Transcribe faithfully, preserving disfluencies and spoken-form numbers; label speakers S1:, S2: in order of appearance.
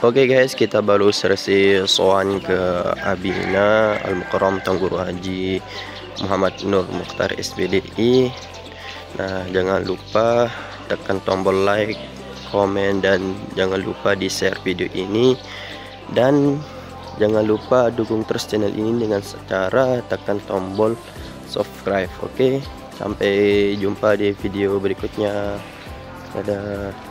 S1: Oke guys, kita baru selesai sowan ke Abina Al-Mukarram Tangguru Haji Muhammad Nur Mukhtar S P D I. Nah, jangan lupa tekan tombol like, komen, dan jangan lupa di share video ini. Dan jangan lupa dukung terus channel ini dengan cara tekan tombol subscribe. Oke, sampai jumpa di video berikutnya. Dadah.